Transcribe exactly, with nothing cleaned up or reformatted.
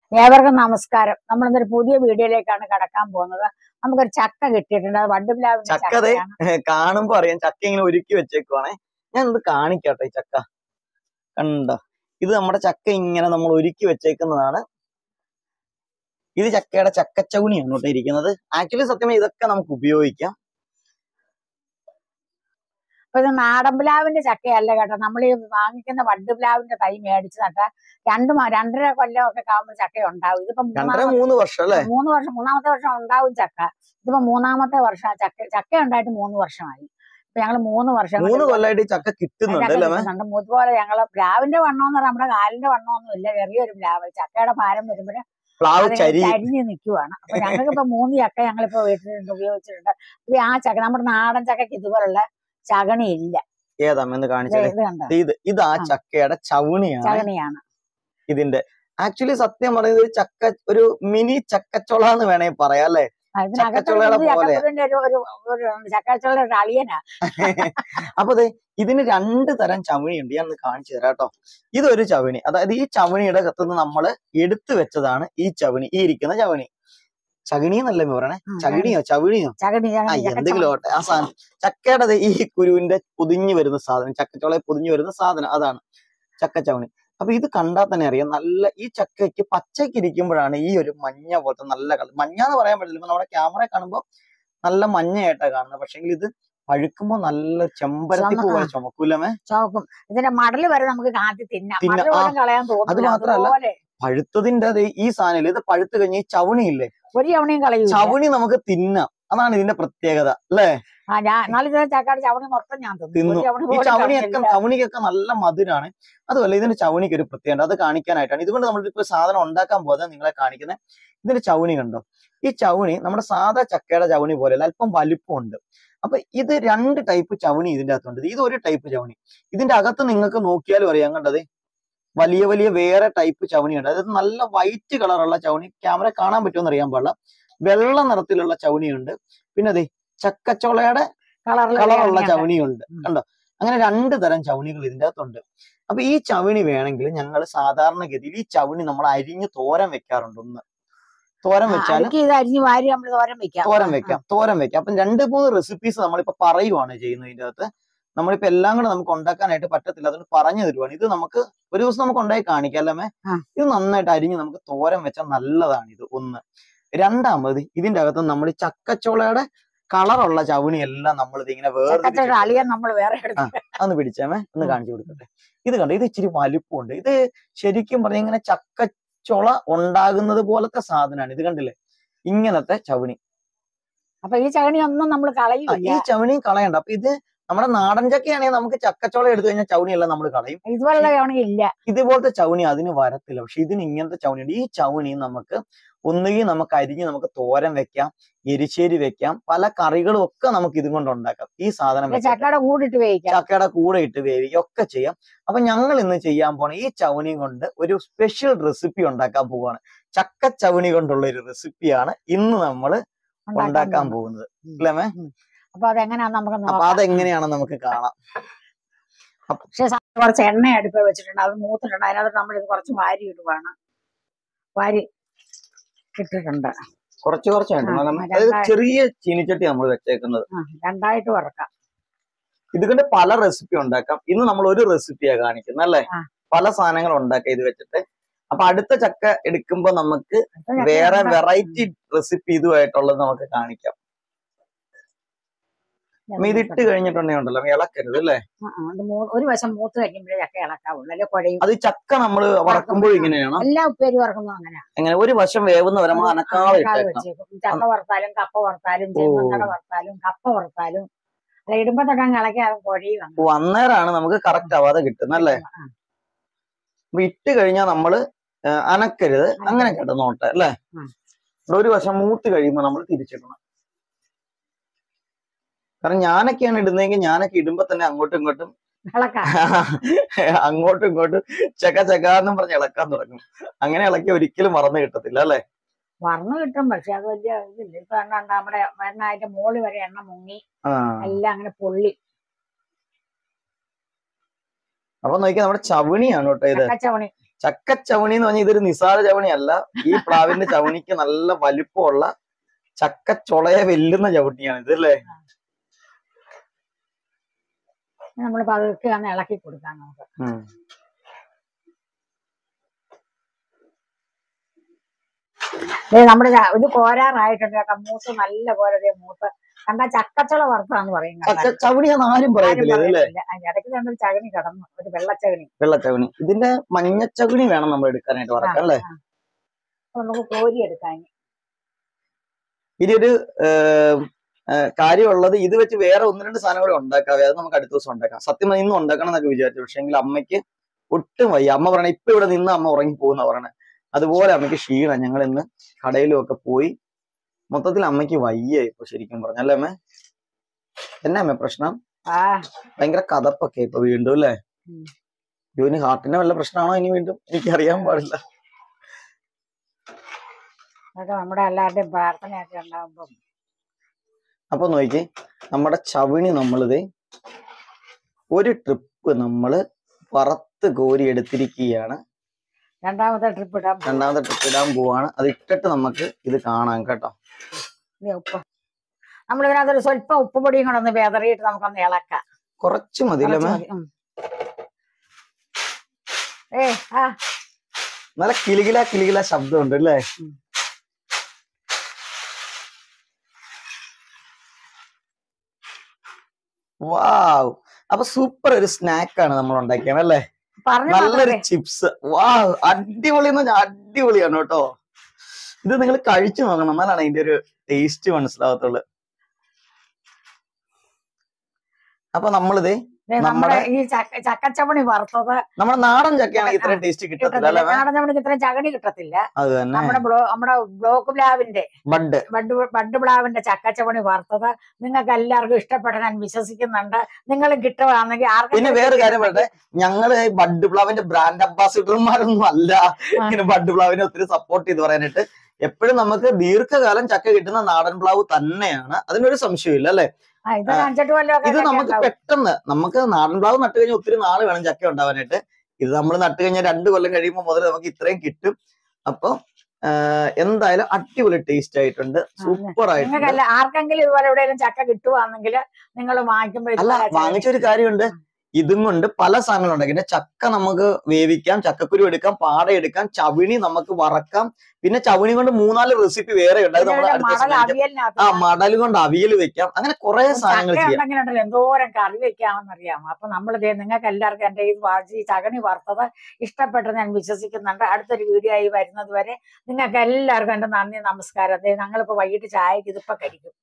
ഏവർക്കും നമസ്കാരം. നമ്മളിന്നൊരു പുതിയ വീഡിയോയിലേക്കാണ് കടക്കാൻ പോകുന്നത്. നമുക്കൊരു ചക്ക കിട്ടിയിട്ടുണ്ട്. അത് വണ്ടുപ്ലാവിന്റെ ചക്ക ചക്കയാണ്. കാണുമ്പോ അറിയാം ചക്ക ഇങ്ങനെ ഒരുക്കി വെച്ചേക്കുവാണേ. ഞാൻ ഇത് കാണിക്കട്ടെ. ഈ ചക്ക കണ്ടോ? ഇത് നമ്മുടെ ചക്ക ഇങ്ങനെ നമ്മൾ ഒരുക്കി വെച്ചേക്കുന്നതാണ്. ഇത് ചക്കയുടെ ചക്കച്ചൗണിയാണ് കേട്ടോ ഇരിക്കുന്നത്. ആക്ച്വലി സത്യം ഇതൊക്കെ നമുക്ക് ഉപയോഗിക്കാം. അപ്പൊ ഇത് നാടൻ പ്ലാവിന്റെ ചക്കയല്ല കേട്ടോ. നമ്മൾ ഈ വാങ്ങിക്കുന്ന വണ്ടുപ്ലാവിന്റെ തൈ മേടിച്ച് നട്ട രണ്ടു രണ്ടര കൊല്ലം ഒക്കെ ആകുമ്പോൾ ചക്ക ഉണ്ടാവും. ഇതിപ്പോ രണ്ടര മൂന്ന് വർഷം അല്ലേ? മൂന്ന് വർഷം മൂന്നാമത്തെ വർഷം ഉണ്ടാവും ചക്ക. ഇതിപ്പോ മൂന്നാമത്തെ വർഷം ചക്ക ചക്ക ഉണ്ടായിട്ട് മൂന്ന് വർഷമായി. ഇപ്പൊ ഞങ്ങള് മൂന്ന് വർഷം മൂന്ന് കൊല്ലമായിട്ട് ചക്ക കിട്ടുന്നുണ്ട്. ഇതുപോലെ ഞങ്ങള് പ്ലാവിന്റെ വണ്ണം എന്ന് പറഞ്ഞാൽ നമ്മുടെ കാലിന്റെ വണ്ണമൊന്നും ഇല്ല, ചെറിയൊരു പ്ലാവ്. ചക്കയുടെ ഭാരം വരുമ്പോഴേ ചരിഞ്ഞ് നിൽക്കുവാണ്. അപ്പൊ ഞങ്ങൾക്ക് ഇപ്പൊ മൂന്ന് ചക്ക ഞങ്ങളിപ്പോ വീട്ടിലുണ്ട്, ഉപയോഗിച്ചിട്ടുണ്ട്. ഇപ്പൊ ആ ചക്ക നമ്മുടെ നാടൻ ചക്കക്ക് ഇതുപോലുള്ള ചകണി ഇല്ല. ഏതാമെന്ന് കാണിച്ചത് ഇത് ഇത് ആ ചക്കയുടെ ചവണിയാണ്. ചകണിയാണ് ഇതിന്റെ ആക്ച്വലി സത്യം പറയുന്നത് ചക്ക ഒരു മിനി ചക്കച്ചോള എന്ന് വേണേ പറയാം അല്ലെ? ചക്കച്ചോളയുടെ പോലെ. ചക്കച്ചോളയുടെ അളിയനാ. അപ്പൊ അതെ, ഇതിന് രണ്ട് തരം ചവണിയുണ്ട്. ഞാൻ കാണിച്ചു തരാം കേട്ടോ. ഇതൊരു ചവണി, അതായത് ഈ ചവണിയുടെ അകത്തുനിന്ന് നമ്മള് എടുത്തു വെച്ചതാണ് ഈ ചവണി, ഈ ഇരിക്കുന്ന ചവണി. ചകിണി എന്നല്ലേ പറയണേ? ചകിണിയോ ചവിണിയോ എന്തെങ്കിലും ഓട്ടെ. ആ സാധനം ചക്കയുടെ ഈ കുരുവിന്റെ പൊതിഞ്ഞു വരുന്ന സാധനം, ചക്കച്ചോളയെ പൊതിഞ്ഞു വരുന്ന സാധനം, അതാണ് ചക്കച്ചവണി. അപ്പൊ ഇത് കണ്ടാൽ തന്നെ അറിയാം, നല്ല ഈ ചക്കയ്ക്ക് പച്ചയ്ക്ക് ഇരിക്കുമ്പോഴാണ് ഈ ഒരു മഞ്ഞ പോലത്തെ നല്ല കളർ. മഞ്ഞ എന്ന് പറയാൻ പറ്റില്ല, ഇപ്പൊ നമ്മുടെ ക്യാമറ കാണുമ്പോൾ നല്ല മഞ്ഞയായിട്ടാണ് കാണുന്നത്. പക്ഷെങ്കിൽ ഇത് പഴുക്കുമ്പോ നല്ല ചെമ്പരത്തി പോലെ ചുമക്കൂലമേ, ചുമക്കും. ഇതിന്റെ മടല് വരെ നമുക്ക് കാട്ടി തിന്നാം. അത് മാത്രല്ല, പഴുത്തതിന്റെ അത് ഈ സാധനം ഇത് പഴുത്ത് കഴിഞ്ഞ ഈ ചവണിയില്ലേ, ഒരു ചവണിയും കളയും. ചവണി നമുക്ക് തിന്നാം. അതാണ് ഇതിന്റെ പ്രത്യേകത അല്ലേ? ചവണി മൊത്തം ഞാൻ തിന്നു. ഈ ചവണിയൊക്കെ ചവണിക്കൊക്കെ നല്ല മധുരാണ്. അതുപോലെ ഇതിന്റെ ചവണിക്ക് ഒരു പ്രത്യേകത, അത് കാണിക്കാനായിട്ടാണ്. ഇതുകൊണ്ട് നമ്മളിപ്പോ സാധനം ഉണ്ടാക്കാൻ പോകുന്നത് നിങ്ങളെ കാണിക്കുന്നത്. ഇതിന്റെ ചവണി കണ്ടോ? ഈ ചവണി നമ്മുടെ സാധാ ചക്കയുടെ ചവണി പോലെ അല്പം വലിപ്പമുണ്ട്. അപ്പൊ ഇത് രണ്ട് ടൈപ്പ് ചവണി ഇതിന്റെ അകത്തുണ്ട്. ഇത് ഒരു ടൈപ്പ് ചവണി. ഇതിന്റെ അകത്ത് നിങ്ങൾക്ക് നോക്കിയാലും അറിയാം, കണ്ടത് വലിയ വലിയ വേറെ ടൈപ്പ് ചവണിയുണ്ട്. അതായത് നല്ല വൈറ്റ് കളറുള്ള ചവണി, ക്യാമറ കാണാൻ പറ്റുമെന്ന് അറിയാൻ പാടില്ല, വെള്ള നിറത്തിലുള്ള ചവണിയുണ്ട്. പിന്നെ അതെ ചക്കച്ചോളയുടെ കളറുള്ള ചവണിയുണ്ട്. കണ്ടോ? അങ്ങനെ രണ്ട് തരം ചവണികൾ ഇതിന്റെ അകത്തുണ്ട്. അപ്പൊ ഈ ചവണി വേണമെങ്കിൽ ഞങ്ങൾ സാധാരണഗതിയിൽ ഈ ചവണി നമ്മൾ അരിഞ്ഞ് തോരൻ വെക്കാറുണ്ട്. ഒന്ന് തോരൻ വെച്ചാൽ തോരൻ വെക്കാം തോരൻ വെക്കാം അപ്പൊ രണ്ട് മൂന്ന് റെസിപ്പീസ് നമ്മളിപ്പോ പറയുവാണ് ചെയ്യുന്നത്. ഇതിന്റെ അകത്ത് നമ്മളിപ്പോ എല്ലാം കൂടെ നമുക്ക് ഉണ്ടാക്കാനായിട്ട് പറ്റത്തില്ല, അതുകൊണ്ട് പറഞ്ഞു തരുവാണ്. ഇത് നമുക്ക് ഒരു ദിവസം നമുക്ക് ഉണ്ടായി കാണിക്കാം അല്ലേ? ഇത് നന്നായിട്ട് അരിഞ്ഞ് നമുക്ക് തോരൻ വെച്ചാൽ നല്ലതാണ്. ഇത് ഒന്ന്. രണ്ടാമത്, ഇതിന്റെ അകത്ത് നമ്മൾ ചക്കച്ചോളയുടെ കളറുള്ള ചവണി എല്ലാം നമ്മൾ ഇത് ഇങ്ങനെ വേറെ ഒന്ന് പിടിച്ചേമേ, ഒന്ന് കാണിച്ചു കൊടുക്കട്ടെ. ഇത് കണ്ടോ? ഇത് ഇച്ചിരി വലിപ്പമുണ്ട്. ഇത് ശരിക്കും പറഞ്ഞ ഇങ്ങനെ ചക്കച്ചോള ഉണ്ടാകുന്നത് പോലത്തെ സാധനമാണ്. ഇത് കണ്ടില്ലേ, ഇങ്ങനത്തെ ചവണി. അപ്പൊ ഈ ചവണി ഒന്നും നമ്മൾ കളയും, ഈ ചവണിയും കളയണ്ട. അപ്പൊ ഇത് നമ്മുടെ നാടൻ ചക്കയാണെങ്കിൽ നമുക്ക് ചക്കച്ചോള എടുത്തു കഴിഞ്ഞാൽ ചവണിയെല്ലാം നമ്മൾ കളയും. ഇതുപോലുള്ള ചവണി ഇല്ല, ഇതുപോലത്തെ ചവണി അതിന് വരത്തില്ല. പക്ഷെ ഇതിന് ഇങ്ങനത്തെ ചവണിയുണ്ട്. ഈ ചവണി നമുക്ക് ഒന്നുകിൽ നമുക്ക് അരിഞ്ഞ് നമുക്ക് തോരൻ വെക്കാം, എരിശ്ശേരി വെക്കാം, പല കറികളും ഒക്കെ നമുക്ക് ഇതും കൊണ്ട് ഉണ്ടാക്കാം. ഈ സാധനം ചക്കയുടെ കൂടെ ഇട്ട് വേവിക്കാം, ചക്കയുടെ കൂടെ ഇട്ട് വേവിക്കാം, ഒക്കെ ചെയ്യാം. അപ്പൊ ഞങ്ങൾ ഇന്ന് ചെയ്യാൻ പോണ ഈ ചവണി കൊണ്ട് ഒരു സ്പെഷ്യൽ റെസിപ്പി ഉണ്ടാക്കാൻ പോവാണ്. ചക്ക ചവണി കൊണ്ടുള്ള ഒരു റെസിപ്പിയാണ് ഇന്ന് നമ്മൾ ഉണ്ടാക്കാൻ പോകുന്നത് അല്ലേ? അപ്പൊ അതെങ്ങനെയാന്ന് നമുക്ക് അപ്പൊ അതെങ്ങനെയാണെന്ന് നമുക്ക് കാണാം. പക്ഷെ കുറച്ച് എണ്ണ അടുപ്പ് വെച്ചിട്ടുണ്ട്, അത് മൂത്തിട്ടുണ്ട്. അതിനകത്ത് നമ്മൾ ഇത് കുറച്ച് വാരി ഇടുവാണ്. വാരി ഇട്ടിട്ടുണ്ട്, കുറച്ച് കുറച്ചായിട്ട് ചെറിയ ചീനിച്ചട്ടി നമ്മൾ വെച്ചേക്കുന്നത്. രണ്ടായിട്ട് വറക്കാം. ഇത് കൊണ്ട് പല റെസിപ്പി ഉണ്ടാക്കാം. ഇന്ന് നമ്മൾ ഒരു റെസിപ്പിയാ കാണിക്കുന്നത് അല്ലേ? പല സാധനങ്ങൾ ഉണ്ടാക്കാം ഇത് വെച്ചിട്ട്. അപ്പൊ അടുത്ത ചക്ക എടുക്കുമ്പോ നമുക്ക് വേറെ വെറൈറ്റി റെസിപ്പി ഇതുമായിട്ടുള്ളത് നമുക്ക് കാണിക്കാം. ഇതിട്ട് കഴിഞ്ഞിട്ടുണ്ടെങ്കിലോ ഇളക്കരുത് അല്ലേ? ഒരു വശം മൂത്ത് കഴിയുമ്പോഴേ ചക്ക ഇളക്കാവുള്ളൂ, അല്ലെ കുഴയും. അത് ചക്ക നമ്മള് വറക്കുമ്പോൾ ഇങ്ങനെയാണോ? എല്ലാ ഉപ്പേരി വറക്കുന്നു അങ്ങനെ. എങ്ങനെ ഒരു വശം വേവുന്ന വരെ നമ്മൾ അനക്കാതെ ചക്ക വറുത്താലും കപ്പ വറുത്താലും ചെമ്മന്തട വറുത്താലും കപ്പ വറുത്താലും അല്ല ഇടുമ്പോ തൊട്ടാൽ ഇളക്കാതെ കുഴയും. അന്നേരമാണ് നമുക്ക് കറക്റ്റ് ആവാതെ കിട്ടുന്നത് അല്ലേ? അപ്പൊ ഇട്ട് കഴിഞ്ഞാൽ നമ്മള് അനക്കരുത്, അങ്ങനെ കിടന്നോട്ടെ അല്ലേ? ഒരു വശം മൂത്ത് കഴിയുമ്പോ നമ്മൾ തിരിച്ചിടണം. കാരണം ഞാനൊക്കെയാണ് ഇടുന്നതെങ്കിൽ ഞാനൊക്കെ ഇടുമ്പോ തന്നെ അങ്ങോട്ടും ഇങ്ങോട്ടും അങ്ങോട്ടും ഇങ്ങോട്ടും ചക്ക ചക്കാന്നും പറഞ്ഞ് ഇളക്കാൻ തുടങ്ങും. അങ്ങനെ ഇളക്കി ഒരിക്കലും മറന്നു കിട്ടത്തില്ല അല്ലെ? മറന്നു കിട്ടും, പക്ഷെ അത് വലിയ ഇതില്ല. ഇപ്പൊ നമ്മുടെ എണ്ണ മോളി വരെ എണ്ണ മുങ്ങി എല്ലാം അങ്ങനെ പൊള്ളി. അപ്പൊ നോക്കിയാൽ നമ്മുടെ ചവണിയാണ് കേട്ടോ ഇത്. ചവണി ചക്കച്ചവണി എന്ന് പറഞ്ഞാൽ ഇതൊരു നിസാര ചവണിയല്ല. ഈ പ്ലാവിന്റെ ചവണിക്ക് നല്ല വലിപ്പമുള്ള ചക്കച്ചൊളയെ വെല്ലുന്ന ചവിട്ടിയാണ് ഇത് അല്ലേ? നമ്മൾ പതുക്കെ ഒന്ന് ഇളക്കി കൊടുക്കാം നമുക്ക്. നമ്മുടെ ഇത് കോരാറായിട്ടുണ്ട് കേട്ടോ. മൂത്ത് നല്ല പോലെ മൂത്ത് കണ്ടാ ചക്കച്ചുള വറുത്താന്ന് പറയും. ചവണിയാന്ന് ആരും പറയത്തില്ല. ഇടയ്ക്ക് രണ്ട് ചകണി കിടന്നു, ഒരു വെള്ളച്ചകണി. വെള്ളച്ചകണി. ഇതിന്റെ മഞ്ഞച്ചകണി വേണം നമ്മൾ എടുക്കാനായിട്ട് വറക്കാൻ അല്ലേ? നമുക്ക് കോരി എടുക്കാൻ. ഇനി ഒരു കാര്യമുള്ളത്, ഇത് വെച്ച് വേറെ ഒന്ന് രണ്ട് സാധനം കൂടെ ഉണ്ടാക്കാവേ. അത് നമുക്ക് അടുത്ത ദിവസം ഉണ്ടാക്കാം. സത്യം ഇന്നും ഉണ്ടാക്കണം എന്നൊക്കെ വിചാരിച്ചു. പക്ഷെ എങ്കിൽ അമ്മയ്ക്ക് ഒട്ടും വയ്യ. അമ്മ പറയണേ ഇപ്പൊ ഇവിടെ നിന്ന് അമ്മ ഉറങ്ങി പോകുന്ന പറയണേ. അതുപോലെ അമ്മയ്ക്ക് ക്ഷീണം. ഞങ്ങൾ ഇന്ന് കടയിലും ഒക്കെ പോയി മൊത്തത്തിൽ അമ്മയ്ക്ക് വയ്യ ഇപ്പൊ ശരിക്കും പറഞ്ഞല്ലേ അമ്മ? എന്നാ അമ്മ പ്രശ്നം? ഭയങ്കര കഥപ്പൊക്കെ ഇപ്പൊ വീണ്ടും അല്ലേ? ഇവന് ഹാർട്ടിന്റെ വല്ല പ്രശ്നമാണോ ഇനി വീണ്ടും? എനിക്കറിയാൻ പാടില്ല. നമ്മുടെ എല്ലാവരുടെയും പ്രാർത്ഥനയൊക്കെ ഉണ്ടാവുമ്പോ. അപ്പൊ നോക്കി നമ്മുടെ ചവിണി നമ്മളിത് ഒരു ട്രിപ്പ് നമ്മള് വറുത്ത് കോരി എടുത്തിരിക്കുകയാണ്. രണ്ടാമത്തെ ട്രിപ്പ് ഇടാൻ രണ്ടാമത്തെ ട്രിപ്പ് ഇടാൻ പോവാണ്. അത് ഇട്ടിട്ട് നമുക്ക് ഇത് കാണാം കേട്ടോ. ഉപ്പ് നമ്മളിതിനകത്തൊരു സ്വല്പം ഉപ്പുപൊടിയും കൂടെ ഒന്ന് വെതറിയിട്ട് നമുക്കൊന്ന് ഇളക്കാം. കുറച്ച് മതി അല്ലേ? ഏ ആ നല്ല കിലുകില കിലുകില ശബ്ദമുണ്ട് അല്ലേ? വാവ്! അപ്പൊ സൂപ്പർ ഒരു സ്നാക്കാണ് നമ്മൾ ഉണ്ടാക്കിയത് അല്ലേ? നല്ലൊരു ചിപ്സ്. വാവ്! അടിപൊളി എന്ന് പറഞ്ഞാൽ അടിപൊളിയാണ് കേട്ടോ. ഇത് നിങ്ങൾ കഴിച്ചു നോക്കണം, എന്നാലാണ് അതിന്റെ ഒരു ടേസ്റ്റ് മനസ്സിലാകത്തുള്ളു. അപ്പൊ നമ്മളിത് നമ്മുടെ ഈ ചക്കച്ചവണി വറുത്തത് നമ്മുടെ നാടൻ ചക്കയാണെങ്കിൽ ഇത്രയും ടേസ്റ്റ് കിട്ടത്തില്ല. നാടൻ ചവണിക്ക് ഇത്രയും ചകണി കിട്ടത്തില്ല. അത് തന്നെ നമ്മുടെ നമ്മുടെ ബ്ലോക്ക് പ്ലാവിന്റെ ബഡ് ബഡ് ബഡ് പ്ലാവിന്റെ ചക്കച്ചവണി വറുത്തത് നിങ്ങൾക്ക് എല്ലാവർക്കും ഇഷ്ടപ്പെട്ട ഞാൻ വിശ്വസിക്കുന്നുണ്ട്. നിങ്ങളും കിട്ടുകയാണെങ്കിൽ ആർക്കും. പിന്നെ വേറെ കാര്യം പറയട്ടെ, ഞങ്ങള് ബഡ് പ്ലാവിന്റെ ബ്രാൻഡ് അംബാസിഡർമാരൊന്നും അല്ല. ഇങ്ങനെ ബഡ് പ്ലാവിനെ ഒത്തിരി സപ്പോർട്ട് ചെയ്ത് പറയാനായിട്ട്. എപ്പോഴും നമുക്ക് ദീർഘകാലം ചക്ക കിട്ടുന്ന നാടൻ പ്ലാവ് തന്നെയാണ്, അതിനൊരു സംശയമില്ല അല്ലേ? ഇത് നമുക്ക് പെട്ടെന്ന് നമുക്ക് നാടൻ പ്ലാവ് നട്ട് കഴിഞ്ഞാൽ ഒത്തിരി നാള് വേണം ചക്ക ഉണ്ടാവാനായിട്ട്. ഇത് നമ്മൾ നട്ട് കഴിഞ്ഞാൽ രണ്ടു കൊല്ലം കഴിയുമ്പോൾ മുതൽ നമുക്ക് ഇത്രയും കിട്ടും. അപ്പൊ എന്തായാലും അടിപൊളി ടേസ്റ്റ് ആയിട്ടുണ്ട്, സൂപ്പർ ആയിട്ടുണ്ട്. ആർക്കെങ്കിലും ഇതുപോലെ എവിടെയെങ്കിലും ചക്ക കിട്ടുവാണെങ്കിൽ നിങ്ങൾ വാങ്ങിക്കുമ്പോൾ അല്ല, വാങ്ങിച്ചൊരു കാര്യമുണ്ട്, ഇതും കൊണ്ട് പല സാധനങ്ങളും ഉണ്ടാക്കി. പിന്നെ ചക്ക നമുക്ക് വേവിക്കാം, ചക്കക്കുരു എടുക്കാം, പാട എടുക്കാം, ചവിണി നമുക്ക് വറക്കാം. പിന്നെ ചവിണി കൊണ്ട് മൂന്നാല് റെസിപ്പി വേറെ ഉണ്ട്. അത് നമ്മൾ ആ മടൽ കൊണ്ട് അവിയൽ വെക്കാം. അങ്ങനെ കുറെ സാധനങ്ങൾ ചെയ്യാം. എന്തോരം കറി വെക്കാമെന്നറിയാം. അപ്പൊ നമ്മൾ നിങ്ങൾക്ക് എല്ലാവർക്കും എന്റെ ഈ ചകണി വറുത്തത് ഇഷ്ടപ്പെട്ടെന്ന് ഞാൻ വിശ്വസിക്കുന്നുണ്ട്. അടുത്തൊരു വീഡിയോ ആയി വരുന്നത് വരെ നിങ്ങൾക്ക് എല്ലാവർക്കും എന്റെ നന്ദി, നമസ്കാരം. ഞങ്ങളിപ്പോ വൈകിട്ട് ചായക്ക് ഇതിപ്പോ കഴിക്കും.